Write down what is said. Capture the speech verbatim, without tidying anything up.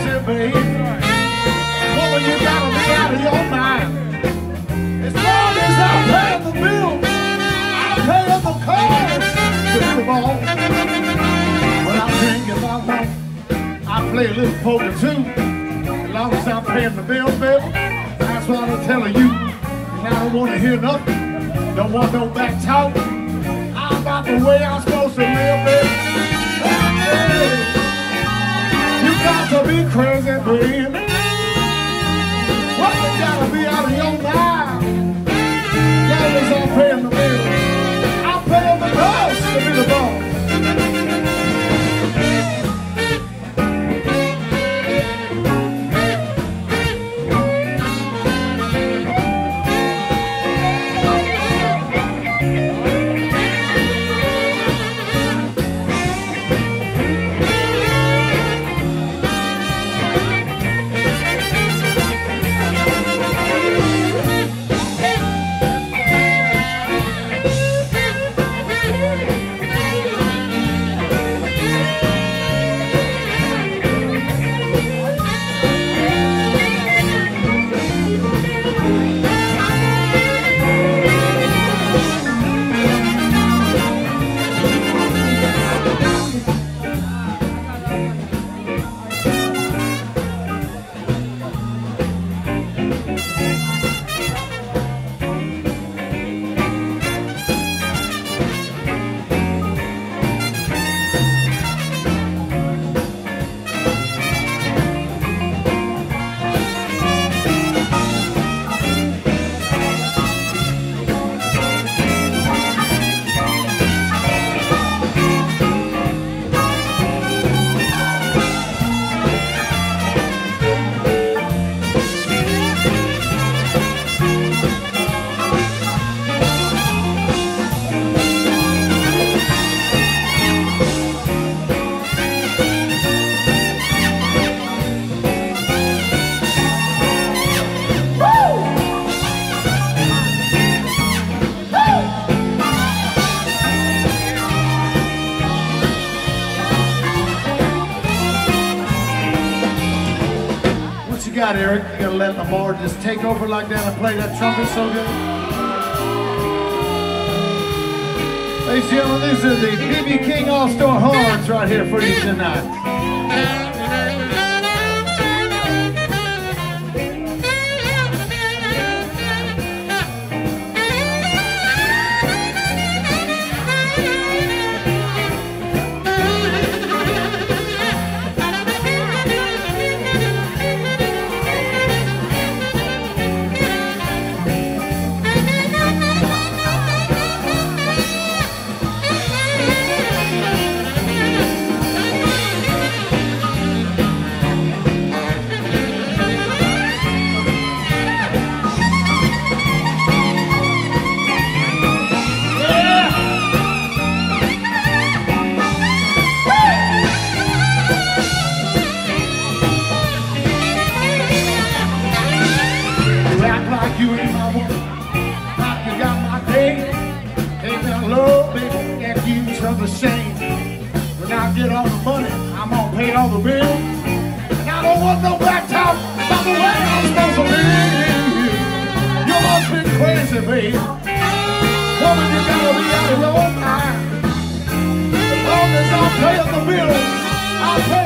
crazy, baby. Woman, you gotta be out of your mind. As long as I pay the bills, I pay the cars to the ball. When I drink if I want, I play a little poker too. As long as I'm paying the bills, baby, that's what I'm telling you. And I don't want to hear nothing. Don't want no back talk. I'm about the way I'm supposed to live, baby. Hey, you got to be crazy, baby. What you gotta be out of your mind? Long as I'm paying the bills, I'm paying the cost to be the boss. You got, Eric? You gotta let Lamar just take over like that and play that trumpet so good. Ladies and gentlemen, these are the B B King All-Star Horns right here for you tonight. You ain't my woman, like you got my day. Ain't that love, baby, can't use of the same. When I get all the money, I'm gonna pay all the bills. And I don't want no back talk about the way I'm supposed to live. You must be crazy, baby. Woman, you gotta be out of your mind. As long as I'm paying the bills, I'll pay